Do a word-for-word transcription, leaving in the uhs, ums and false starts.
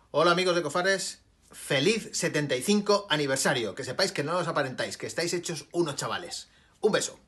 Hola amigos de Cofares, feliz setenta y cinco aniversario. Que sepáis que no os aparentáis, que estáis hechos unos chavales. Un beso.